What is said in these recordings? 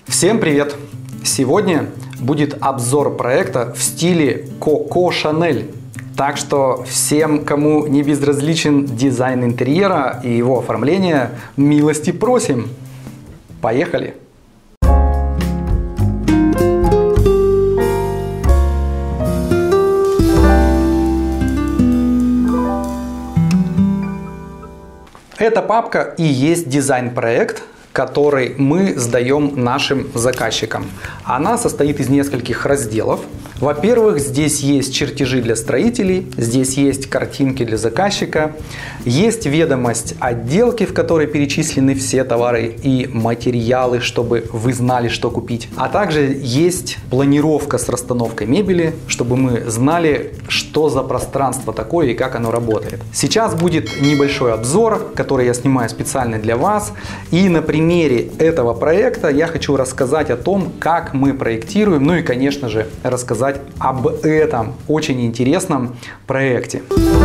Всем привет! Сегодня будет обзор проекта в стиле Коко Шанель. Так что всем, кому не безразличен дизайн интерьера и его оформление, милости просим! Поехали! Эта папка и есть дизайн-проект, который мы сдаем нашим заказчикам. Она состоит из нескольких разделов. Во-первых, здесь есть чертежи для строителей, здесь есть картинки для заказчика, есть ведомость отделки, в которой перечислены все товары и материалы, чтобы вы знали, что купить. А также есть планировка с расстановкой мебели, чтобы мы знали, что за пространство такое и как оно работает. Сейчас будет небольшой обзор, который я снимаю специально для вас. И на примере этого проекта я хочу рассказать о том, как мы проектируем, ну и, конечно же, рассказать об этом очень интересном проекте.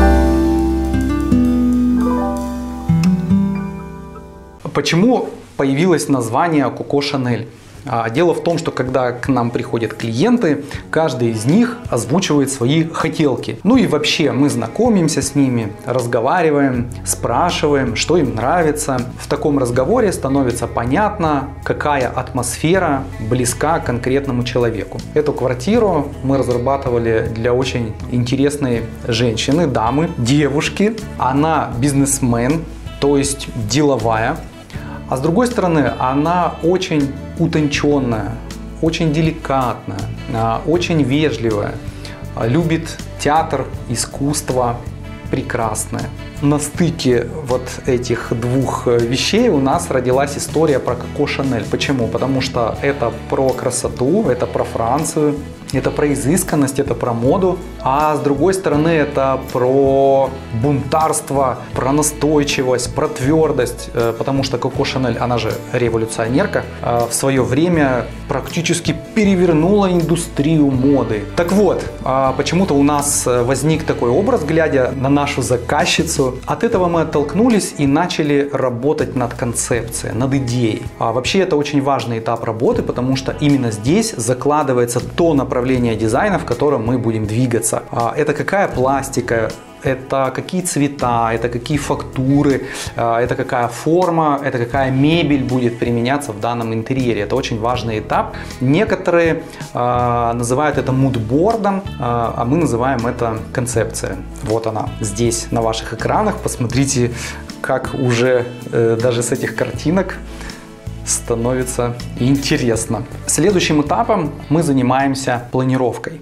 Почему появилось название Коко Шанель? Дело в том, что когда к нам приходят клиенты, каждый из них озвучивает свои хотелки. Ну и вообще мы знакомимся с ними, разговариваем, спрашиваем, что им нравится. В таком разговоре становится понятно, какая атмосфера близка к конкретному человеку. Эту квартиру мы разрабатывали для очень интересной женщины, дамы, девушки. Она бизнесмен, то есть деловая. А с другой стороны, она очень утонченная, очень деликатная, очень вежливая, любит театр, искусство, прекрасное. На стыке вот этих двух вещей у нас родилась история про Коко Шанель. Почему? Потому что это про красоту, это про Францию, это про изысканность, это про моду. А с другой стороны, это про бунтарство, про настойчивость, про твердость. Потому что Коко Шанель, она же революционерка, в свое время практически перевернула индустрию моды. Так вот, почему-то у нас возник такой образ, глядя на нашу заказчицу. От этого мы оттолкнулись и начали работать над концепцией, над идеей. Вообще это очень важный этап работы, потому что именно здесь закладывается то направление дизайна, в котором мы будем двигаться. Это какая пластика, это какие цвета, это какие фактуры, это какая форма, это какая мебель будет применяться в данном интерьере. Это очень важный этап. Некоторые называют это мудбордом, а мы называем это концепция. Вот она здесь на ваших экранах. Посмотрите, как уже даже с этих картинок становится интересно. Следующим этапом мы занимаемся планировкой.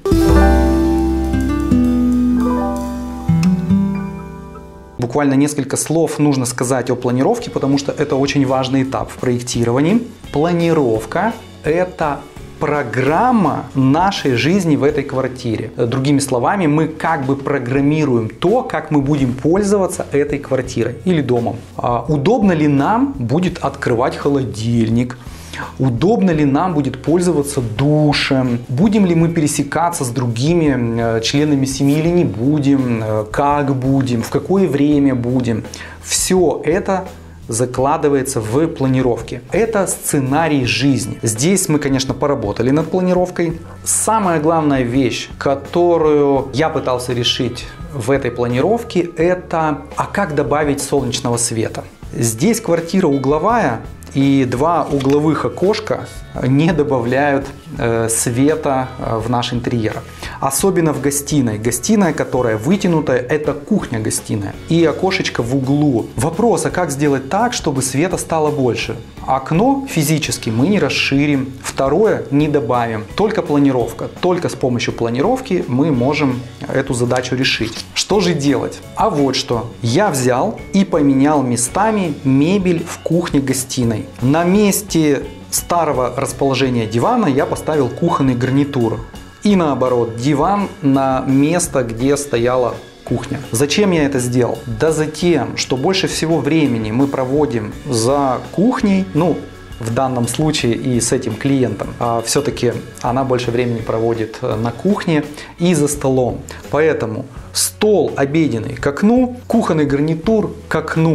Буквально несколько слов нужно сказать о планировке, потому что это очень важный этап в проектировании. Планировка – это программа нашей жизни в этой квартире. Другими словами, мы как бы программируем то, как мы будем пользоваться этой квартирой или домом. Удобно ли нам будет открывать холодильник? Удобно ли нам будет пользоваться душем? Будем ли мы пересекаться с другими членами семьи или не будем? Как будем? В какое время будем? Все это закладывается в планировке. Это сценарий жизни. Здесь мы, конечно, поработали над планировкой. Самая главная вещь, которую я пытался решить в этой планировке, это как добавить солнечного света. Здесь квартира угловая, и два угловых окошка не добавляют света в наш интерьер. Особенно в гостиной. Гостиная, которая вытянутая, это кухня-гостиная. И окошечко в углу. Вопрос, а как сделать так, чтобы света стало больше? Окно физически мы не расширим. Второе, не добавим. Только планировка. Только с помощью планировки мы можем эту задачу решить. Что же делать? А вот что. Я взял и поменял местами мебель в кухне-гостиной. На месте старого расположения дивана я поставил кухонный гарнитур. И наоборот, диван на место, где стояла кухня. Зачем я это сделал? Да за тем, что больше всего времени мы проводим за кухней, ну, в данном случае и с этим клиентом. Все-таки она больше времени проводит на кухне и за столом. Поэтому стол обеденный к окну, кухонный гарнитур к окну.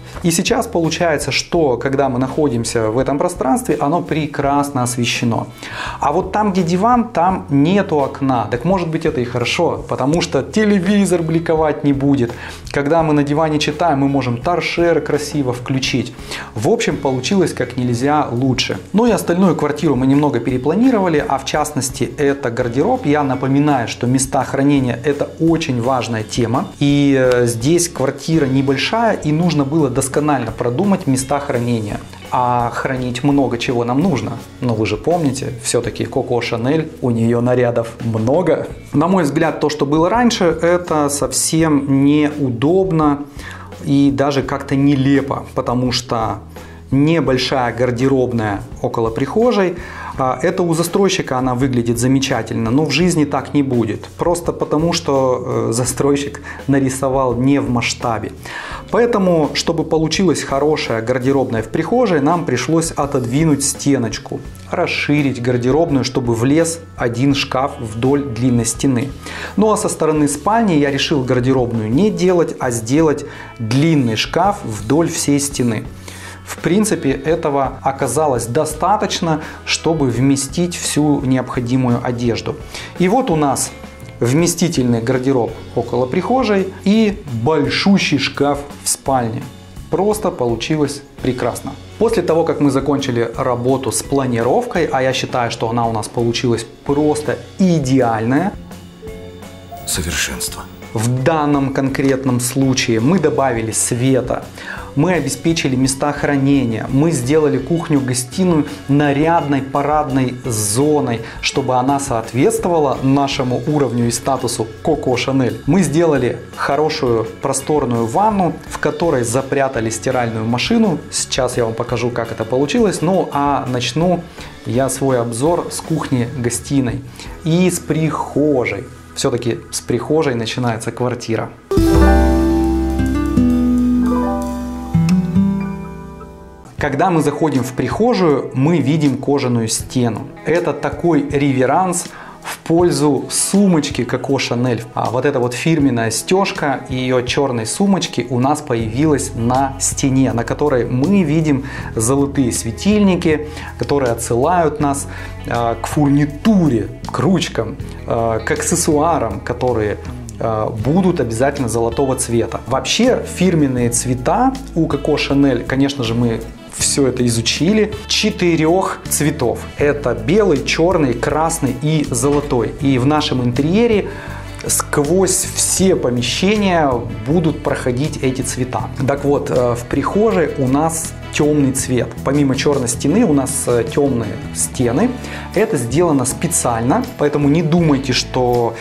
И сейчас получается, что когда мы находимся в этом пространстве, оно прекрасно освещено. А вот там, где диван, там нету окна. Так может быть это и хорошо, потому что телевизор бликовать не будет. Когда мы на диване читаем, мы можем торшер красиво включить. В общем, получилось как нельзя лучше. Ну и остальную квартиру мы немного перепланировали, а в частности это гардероб. Я напоминаю, что места хранения это очень важная тема. И здесь квартира небольшая, и нужно было досконально продумать места хранения. А хранить много чего нам нужно. Но вы же помните, все-таки Коко Шанель, у нее нарядов много. На мой взгляд, то, что было раньше, это совсем неудобно и даже как-то нелепо, потому что небольшая гардеробная около прихожей. Это у застройщика она выглядит замечательно, но в жизни так не будет. Просто потому, что застройщик нарисовал не в масштабе. Поэтому, чтобы получилась хорошая гардеробная в прихожей, нам пришлось отодвинуть стеночку, расширить гардеробную, чтобы влез один шкаф вдоль длинной стены. Ну а со стороны спальни я решил гардеробную не делать, а сделать длинный шкаф вдоль всей стены. В принципе, этого оказалось достаточно, чтобы вместить всю необходимую одежду. И вот у нас вместительный гардероб около прихожей и большущий шкаф в спальне. Просто получилось прекрасно. После того, как мы закончили работу с планировкой, а я считаю, что она у нас получилась просто идеальная. Совершенство. В данном конкретном случае мы добавили света, мы обеспечили места хранения, мы сделали кухню-гостиную нарядной парадной зоной, чтобы она соответствовала нашему уровню и статусу Коко Шанель. Мы сделали хорошую просторную ванну, в которой запрятали стиральную машину. Сейчас я вам покажу, как это получилось. Ну а начну я свой обзор с кухни-гостиной и с прихожей. Все-таки с прихожей начинается квартира. Когда мы заходим в прихожую, мы видим кожаную стену. Это такой реверанс в пользу сумочки Коко Шанель. А вот эта вот фирменная стежка ее черной сумочки у нас появилась на стене, на которой мы видим золотые светильники, которые отсылают нас к фурнитуре, к ручкам, к аксессуарам, которые будут обязательно золотого цвета. Вообще фирменные цвета у Коко Шанель, конечно же, мы все это изучили, 4 цветов. Это белый, черный, красный и золотой. И в нашем интерьере сквозь все помещения будут проходить эти цвета. Так вот, в прихожей у нас темный цвет. Помимо черной стены у нас темные стены. Это сделано специально, поэтому не думайте, что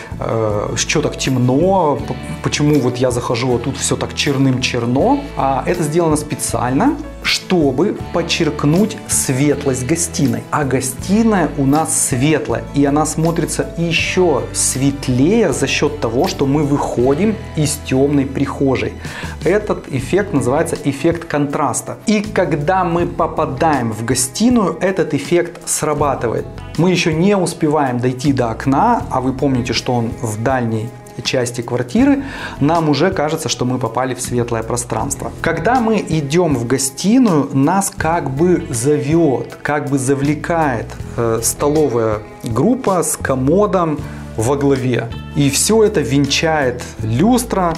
что так темно, почему вот я захожу, а тут все так черным-черно. Это сделано специально, чтобы подчеркнуть светлость гостиной. А гостиная у нас светлая, и она смотрится еще светлее за счет того, что мы выходим из темной прихожей. Этот эффект называется эффект контраста. И когда мы попадаем в гостиную, этот эффект срабатывает. Мы еще не успеваем дойти до окна, а вы помните, что он в дальней части квартиры, нам уже кажется, что мы попали в светлое пространство. Когда мы идем в гостиную, нас как бы зовет, как бы завлекает столовая группа с комодом во главе. И все это венчает люстра,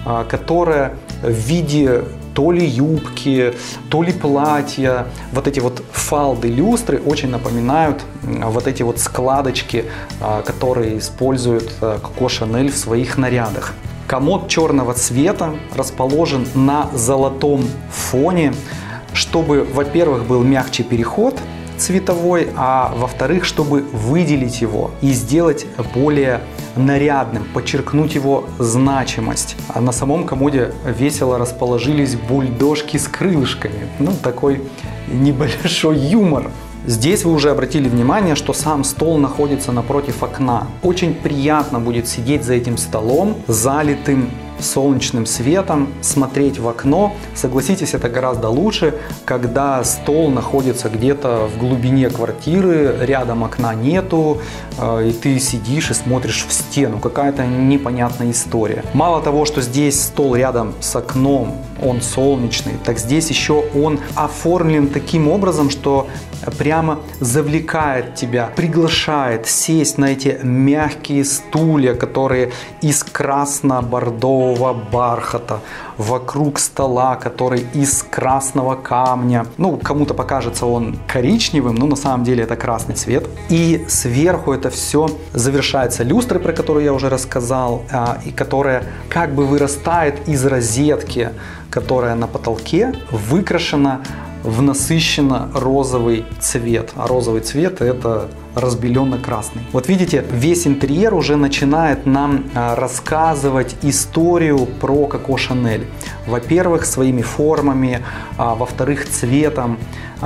которая в виде то ли юбки, то ли платья. Вот эти вот фалды люстры очень напоминают вот эти вот складочки, которые использует Коко Шанель в своих нарядах. Комод черного цвета расположен на золотом фоне, чтобы, во-первых, был мягче переход цветовой, а во-вторых, чтобы выделить его и сделать более нарядным, подчеркнуть его значимость. А на самом комоде весело расположились бульдожки с крылышками. Ну, такой небольшой юмор. Здесь вы уже обратили внимание, что сам стол находится напротив окна. Очень приятно будет сидеть за этим столом, залитым солнечным светом, смотреть в окно. Согласитесь, это гораздо лучше, когда стол находится где-то в глубине квартиры, рядом окна нету, и ты сидишь и смотришь в стену. Какая-то непонятная история. Мало того, что здесь стол рядом с окном, он солнечный, так здесь еще он оформлен таким образом, что прямо завлекает тебя, приглашает сесть на эти мягкие стулья, которые из красно-бордового бархата, вокруг стола, который из красного камня. Ну, кому-то покажется он коричневым, но на самом деле это красный цвет. И сверху это все завершается люстрой, про которую я уже рассказал, и которая как бы вырастает из розетки, которая на потолке выкрашена в насыщенно розовый цвет. А розовый цвет — это разбеленно-красный. Вот видите, весь интерьер уже начинает нам рассказывать историю про Коко Шанель. Во-первых, своими формами, во-вторых, цветом,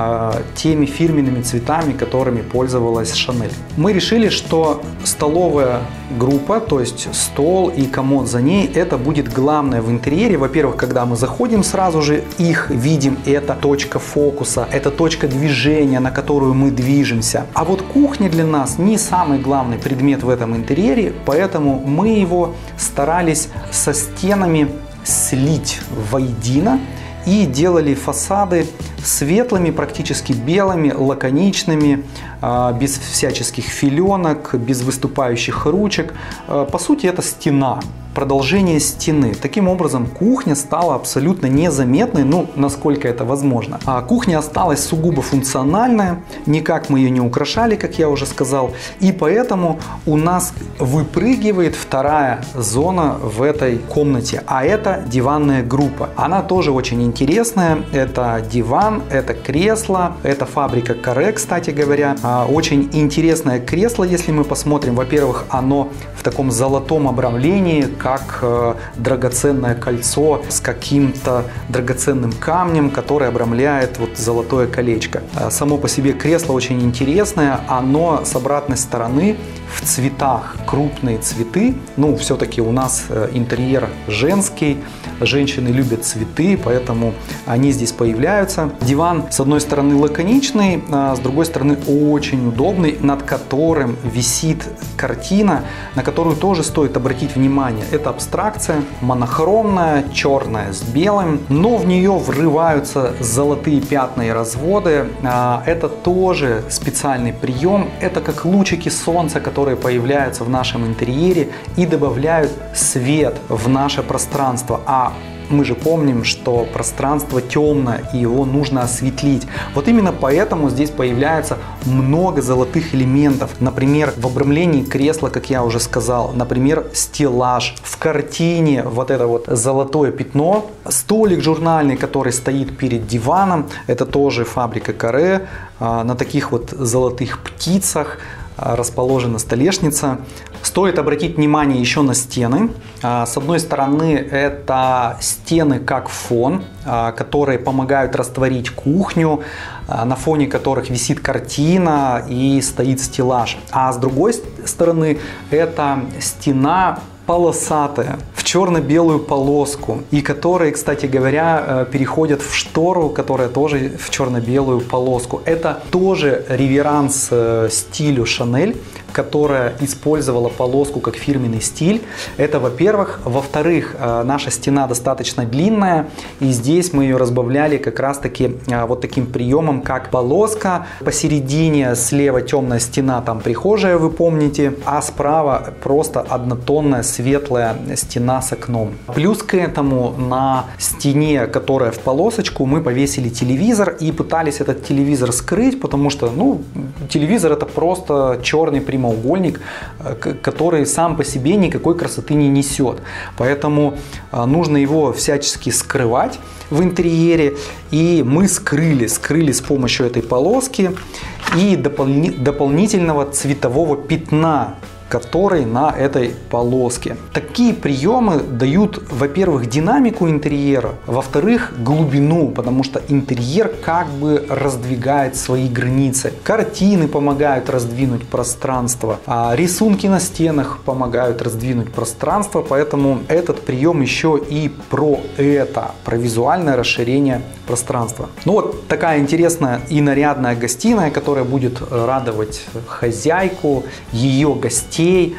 теми фирменными цветами, которыми пользовалась Шанель. Мы решили, что столовая группа, то есть стол и комод за ней, это будет главное в интерьере. Во-первых, когда мы заходим, сразу же их видим, это точка фокуса, это точка движения, на которую мы движемся. А вот кухня для нас не самый главный предмет в этом интерьере, поэтому мы его старались со стенами слить воедино и делали фасады светлыми, практически белыми, лаконичными, без всяческих филенок, без выступающих ручек. По сути, это стена, продолжение стены. Таким образом, кухня стала абсолютно незаметной, ну, насколько это возможно. А кухня осталась сугубо функциональная, никак мы ее не украшали, как я уже сказал, и поэтому у нас выпрыгивает вторая зона в этой комнате, а это диванная группа. Она тоже очень интересная, это диван, это кресло, это фабрика Каре, кстати говоря. Очень интересное кресло, если мы посмотрим. Во-первых, оно в таком золотом обрамлении, как драгоценное кольцо с каким-то драгоценным камнем, который обрамляет вот золотое колечко. Само по себе кресло очень интересное, оно с обратной стороны в цветах, крупные цветы. Ну, все-таки у нас интерьер женский, женщины любят цветы, поэтому они здесь появляются. Диван с одной стороны лаконичный, а с другой стороны очень удобный, над которым висит картина, на которую тоже стоит обратить внимание. Это абстракция, монохромная, черная с белым, но в нее врываются золотые пятна и разводы. Это тоже специальный прием. Это как лучики солнца, которые появляются в нашем интерьере и добавляют свет в наше пространство. А мы же помним, что пространство темное и его нужно осветлить. Вот именно поэтому здесь появляется много золотых элементов. Например, в обрамлении кресла, как я уже сказал, например, стеллаж. В картине вот это вот золотое пятно. Столик журнальный, который стоит перед диваном, это тоже фабрика Каре. На таких вот золотых птицах расположена столешница. Стоит обратить внимание еще на стены. С одной стороны, это стены как фон, которые помогают растворить кухню, на фоне которых висит картина и стоит стеллаж. А с другой стороны, это стена полосатая, в черно-белую полоску, и которые, кстати говоря, переходят в штору, которая тоже в черно-белую полоску. Это тоже реверанс стилю Шанель, которая использовала полоску как фирменный стиль. Это, во-первых. Во-вторых, наша стена достаточно длинная, и здесь мы ее разбавляли как раз-таки вот таким приемом, как полоска. Посередине слева темная стена, там прихожая, вы помните, а справа просто однотонная светлая стена с окном. Плюс к этому на стене, которая в полосочку, мы повесили телевизор и пытались этот телевизор скрыть, потому что, ну, телевизор — это просто черный прямоугольник, который сам по себе никакой красоты не несет. Поэтому нужно его всячески скрывать в интерьере. И мы скрыли с помощью этой полоски и дополнительного цветового пятна, который на этой полоске. Такие приемы дают, во-первых, динамику интерьера, во-вторых, глубину, потому что интерьер как бы раздвигает свои границы. Картины помогают раздвинуть пространство, а рисунки на стенах помогают раздвинуть пространство, поэтому этот прием еще и про это, про визуальное расширение пространства. Ну вот такая интересная и нарядная гостиная, которая будет радовать хозяйку, ее гостей.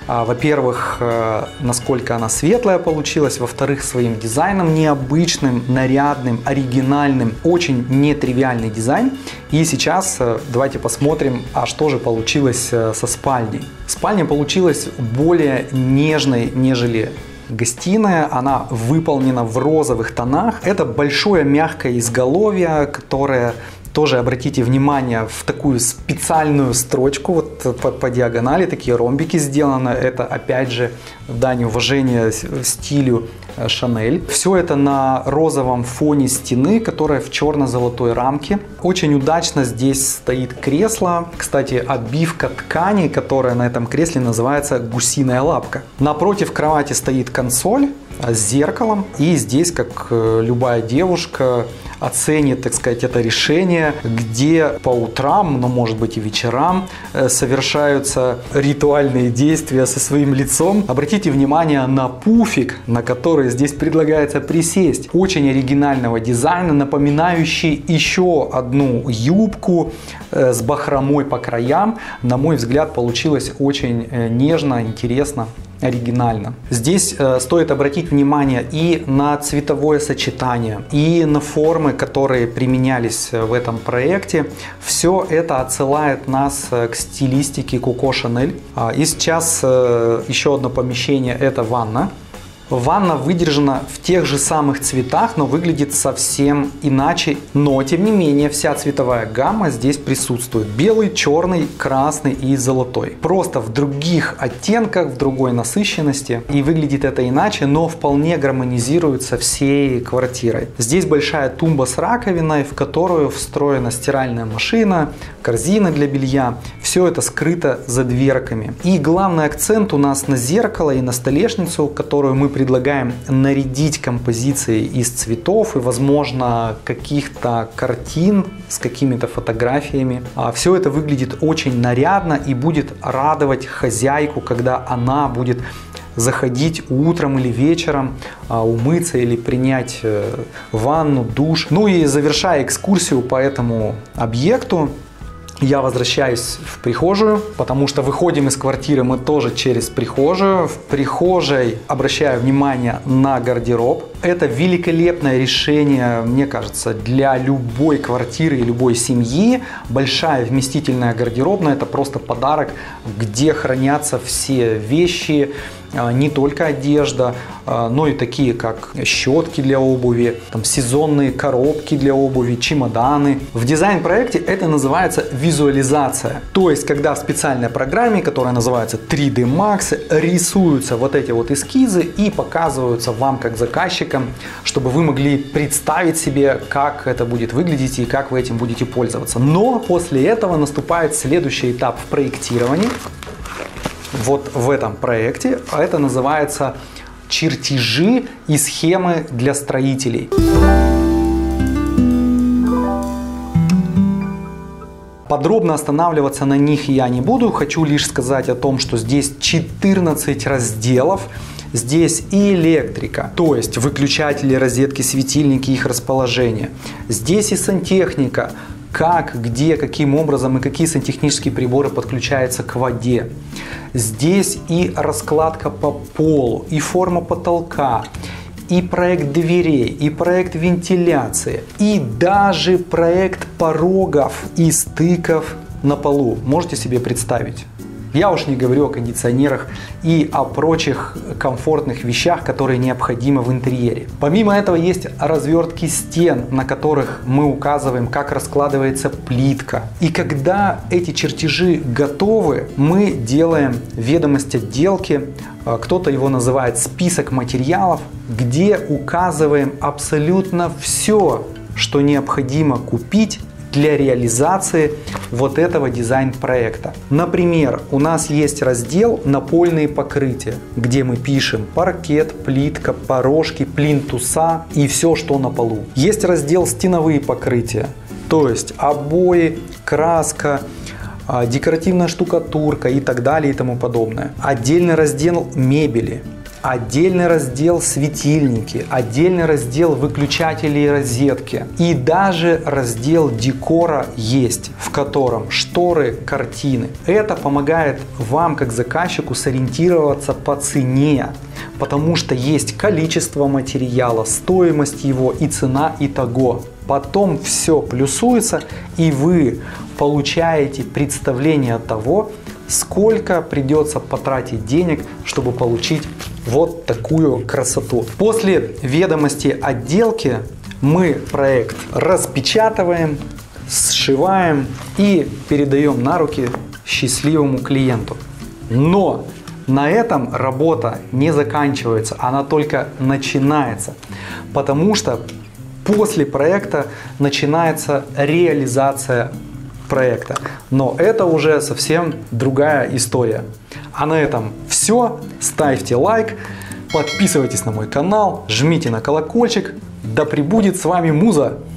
Во-первых, насколько она светлая получилась, во-вторых, своим дизайном необычным, нарядным, оригинальным, очень нетривиальный дизайн. И сейчас давайте посмотрим, что же получилось со спальней. Спальня получилась более нежной, нежели гостиная. Она выполнена в розовых тонах. Это большое мягкое изголовье, которое тоже, обратите внимание, в такую специальную строчку, вот по диагонали такие ромбики сделаны. Это опять же дань уважения стилю Шанель. Все это на розовом фоне стены, которая в черно-золотой рамке. Очень удачно здесь стоит кресло. Кстати, обивка ткани, которая на этом кресле, называется гусиная лапка. Напротив кровати стоит консоль с зеркалом. И здесь, как любая девушка оценит, так сказать, это решение, где по утрам, но может быть и вечерам совершаются ритуальные действия со своим лицом. Обратите внимание на пуфик, на который здесь предлагается присесть. Очень оригинального дизайна, напоминающий еще одну юбку с бахромой по краям. На мой взгляд, получилось очень нежно, интересно, оригинально. Здесь стоит обратить внимание и на цветовое сочетание, и на формы, которые применялись в этом проекте. Все это отсылает нас к стилистике Coco Chanel. И сейчас еще одно помещение — это ванна. Ванна выдержана в тех же самых цветах, но выглядит совсем иначе. Но, тем не менее, вся цветовая гамма здесь присутствует. Белый, черный, красный и золотой. Просто в других оттенках, в другой насыщенности. И выглядит это иначе, но вполне гармонизирует со всей квартирой. Здесь большая тумба с раковиной, в которую встроена стиральная машина, корзина для белья. Все это скрыто за дверками. И главный акцент у нас на зеркало и на столешницу, которую мы предлагаем нарядить композицией из цветов и, возможно, каких-то картин с какими-то фотографиями. Все это выглядит очень нарядно и будет радовать хозяйку, когда она будет заходить утром или вечером, умыться или принять ванну, душ. Ну и завершая экскурсию по этому объекту, я возвращаюсь в прихожую, потому что выходим из квартиры мы тоже через прихожую. В прихожей обращаю внимание на гардероб. Это великолепное решение, мне кажется, для любой квартиры и любой семьи. Большая вместительная гардеробная — это просто подарок, где хранятся все вещи, не только одежда, но и такие как щетки для обуви, там, сезонные коробки для обуви, чемоданы. В дизайн-проекте это называется визуализация. То есть, когда в специальной программе, которая называется 3D Max, рисуются вот эти вот эскизы и показываются вам как заказчикам, чтобы вы могли представить себе, как это будет выглядеть и как вы этим будете пользоваться. Но после этого наступает следующий этап в проектировании. Вот в этом проекте, это называется чертежи и схемы для строителей. Подробно останавливаться на них я не буду, хочу лишь сказать о том, что здесь 14 разделов. Здесь и электрика, то есть выключатели, розетки, светильники, их расположение. Здесь и сантехника, как, где, каким образом и какие сантехнические приборы подключаются к воде. Здесь и раскладка по полу, и форма потолка, и проект дверей, и проект вентиляции, и даже проект порогов и стыков на полу. Можете себе представить? Я уж не говорю о кондиционерах и о прочих комфортных вещах, которые необходимы в интерьере. Помимо этого есть развертки стен, на которых мы указываем, как раскладывается плитка. И когда эти чертежи готовы, мы делаем ведомость отделки, кто-то его называет список материалов, где указываем абсолютно все, что необходимо купить для реализации вот этого дизайн-проекта. Например, у нас есть раздел «Напольные покрытия», где мы пишем паркет, плитка, порожки, плинтуса и все, что на полу. Есть раздел «Стеновые покрытия», то есть обои, краска, декоративная штукатурка и так далее и тому подобное. Отдельный раздел «Мебели». отдельный раздел светильники, отдельный раздел выключатели и розетки. И даже раздел декора есть, в котором шторы, картины. Это помогает вам, как заказчику, сориентироваться по цене, потому что есть количество материала, стоимость его и цена итого. Потом все плюсуется, и вы получаете представление того, сколько придется потратить денег, чтобы получить вот такую красоту. После ведомости отделки мы проект распечатываем, сшиваем и передаем на руки счастливому клиенту. Но на этом работа не заканчивается, она только начинается, потому что после проекта начинается реализация проекта. Но это уже совсем другая история. А на этом все. Ставьте лайк, подписывайтесь на мой канал, жмите на колокольчик. Да пребудет с вами муза!